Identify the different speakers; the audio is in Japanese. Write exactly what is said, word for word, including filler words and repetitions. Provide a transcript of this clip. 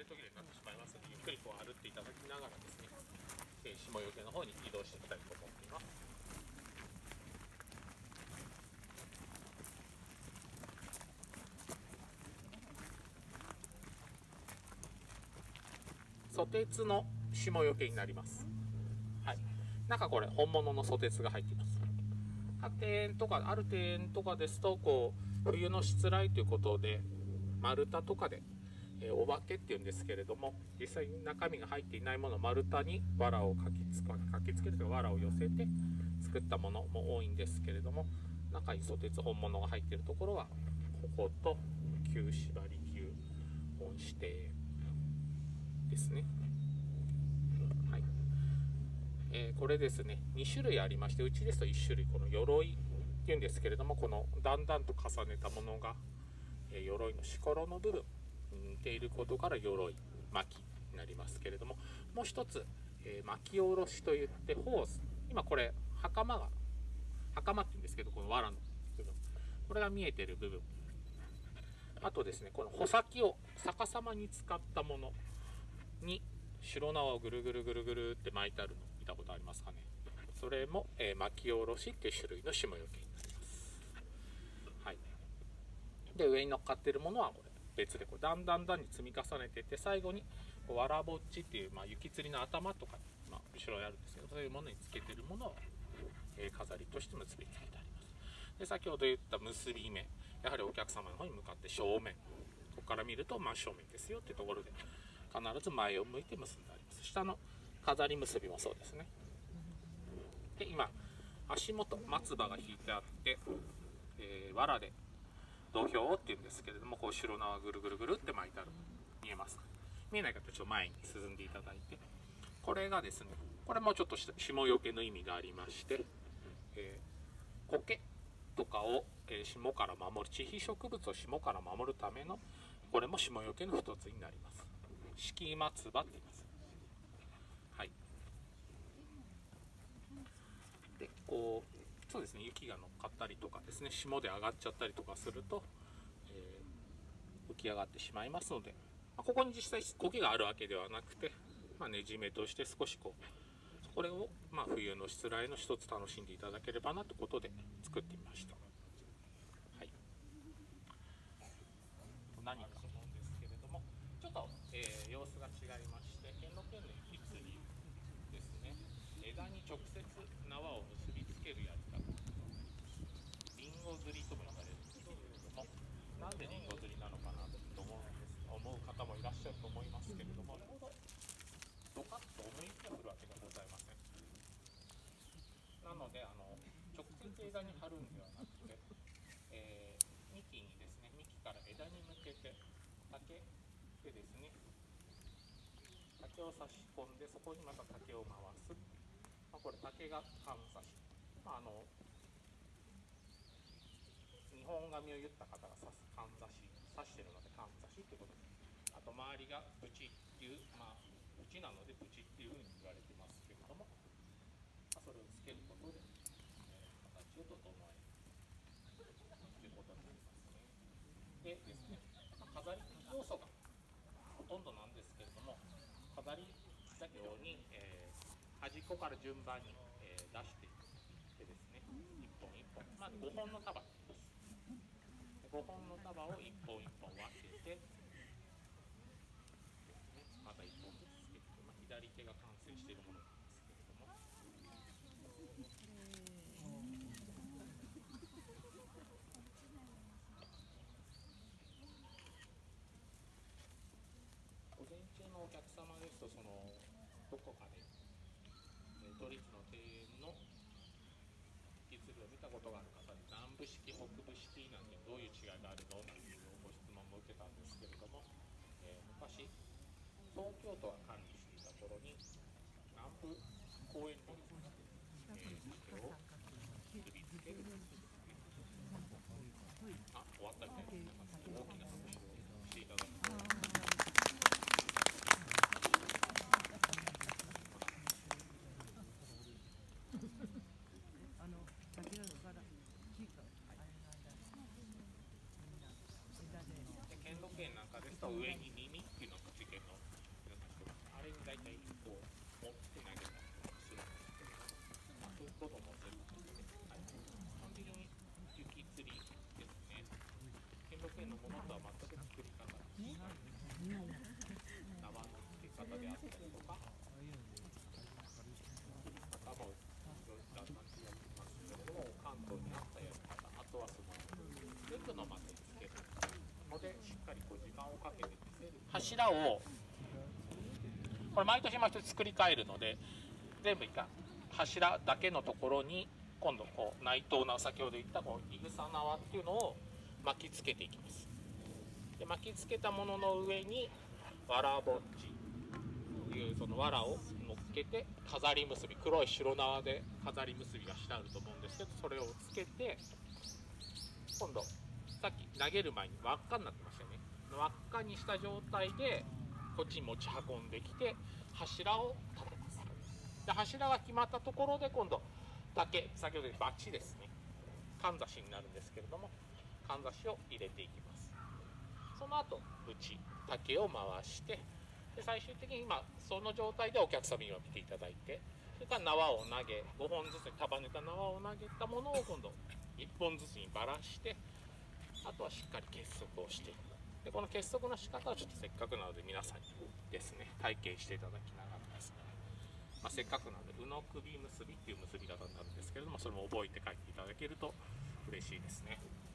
Speaker 1: 途切れになってしまいますので、ゆっくりこう歩っていただきながらですね、えー、下余計の方に移動していきたいと思っています。ソテツの下余計になります。はい、中これ本物のソテツが入っています。庭園とかある庭園とかですとこう冬のしつらいということで丸太とかで、えー、お化けっていうんですけれども、実際に中身が入っていないものを丸太に藁をかきつかかきつけるというか藁を寄せて作ったものも多いんですけれども、中にソテツ本物が入っているところはここと旧縛り旧本指定ですね。はい、えー、これですねに種類ありまして、うちですといち種類この鎧っていうんですけれども、このだんだんと重ねたものが、えー、鎧のしころの部分に似ていることから鎧巻になりますけれども、もう一つ、えー、巻き下ろしといってホース、今これ袴が袴って言うんですけど、この藁の部分、これが見えている部分、あとですねこの穂先を逆さまに使ったものに白縄をぐるぐるぐるぐるって巻いてあるの見たことありますかね。それも、えー、巻き下ろしっていう種類の下余計になります。はい、で上に乗っかっているものはこれ別でこうだんだんだんに積み重ねていって、最後にわらぼっちっていう、まあ、雪吊りの頭とか、まあ、後ろにあるんですけど、そういうものにつけているものを、えー、飾りとして結びつけてあります。で先ほど言った結び目、やはりお客様の方に向かって正面、ここから見ると真正面ですよっていうところで必ず前を向いて結んであります。下の飾り結びもそうですね。で今足元松葉が引いてあって、えー、藁で土俵っていうんですけれども、こう白縄ぐるぐるぐるって巻いてある、見えますか。見えない方はちょっと前に進んでいただいて、これがですねこれもちょっと下よけの意味がありまして、えー、苔とかを、えー、霜から守る、地被植物を霜から守るための、これも下よけの一つになります。敷松葉って言います。はい、でこうそうですね、雪が乗っかったりとかですね、霜で上がっちゃったりとかすると、えー、浮き上がってしまいますので、まあ、ここに実際苔があるわけではなくて、まあ、ねじめとして少しこうこれを、まあ、冬のしつらいの一つ楽しんでいただければなということで作ってみました。はい、何かと思うんですけれども、ちょっと、えー、様子が違いまして、兼六園の雪吊りですね、枝に直接縄を結びつけるやり方、リンゴ釣りとも呼ばれるんですけれども、なんでリンゴ釣りなのかなと思うんです思う方もいらっしゃると思いますけれども、ちょうどドカッと思いつくるわけがございません。なのであの直接枝に貼るんではなくて、えー、幹にですね、幹から枝に向けて竹でですね、竹を差し込んで、そこにまた竹を回す、まあ、これ竹がかんざし、まあ、あの日本髪を言った方が刺すかんざし、刺してるのでかんざしということで、あと周りがブチっていう、まあブチなのでブチっていうふうに言われてますけれども、まあ、それをつけることで、えー、形を整えるということになりますね。でですね、まあ、飾り要素がほとんどなんですけれども、飾りだけように、えー、端っこから順番に、えー、出していってですね、一本一本、まずごほんの束ごほんの束を一本一本分けてですね、また一本ずつつけて、まあ、左手が完成しているものなんですけれども、午前中のお客様ですと、そのどこかで、えー、都立の庭園の雪吊りを見たことがある方で、南部式北部式なんてどういう違いがあるのなんていうご質問も受けたんですけれども、えー、昔東京都が管理していた頃に南部公園にですね、えー、竹を結びつける、あ、終わったみたいですね。大きな拍手をしていただくと、兼六園なんかですと上に耳っていうのがついてるの大体こう持って投げたりするんですけど、まあ、そういうことも全部ですね、はい、基本的に雪釣りですね。兼六園のものとは全く作り方が違います。縄の付け方であったりとか、方もいろいろな感じでやってますけれども、関東にあったやり方、あとはその全部の的につけるのでしっかりこう時間をかけて柱をこれ毎年毎年作り変えるので、全部いった柱だけのところに今度こう内藤縄、先ほど言ったこういぐさ縄っていうのを巻きつけていきます。で巻きつけたものの上にわらぼっちというそのわらを乗っけて飾り結び、黒い白縄で飾り結びがしてあると思うんですけど、それをつけて今度さっき投げる前に輪っかになってましたよね。輪っかにした状態でこっちに持ち運んできて柱を立てます。で柱が決まったところで今度竹、先ほど言ったバチですね、かんざしになるんですけれども、かんざしを入れていきます。その後内竹を回して、で最終的に今その状態でお客様には見ていただいて、それから縄を投げごほんずつに束ねた縄を投げたものを今度いっぽんずつにばらして、あとはしっかり結束をしていく。でこの結束の仕方はちょっとせっかくなので皆さんにですね体験していただきながらですね、まあ、せっかくなので「うの首結び」っていう結び方になるんですけれども、それも覚えて帰っていただけると嬉しいですね。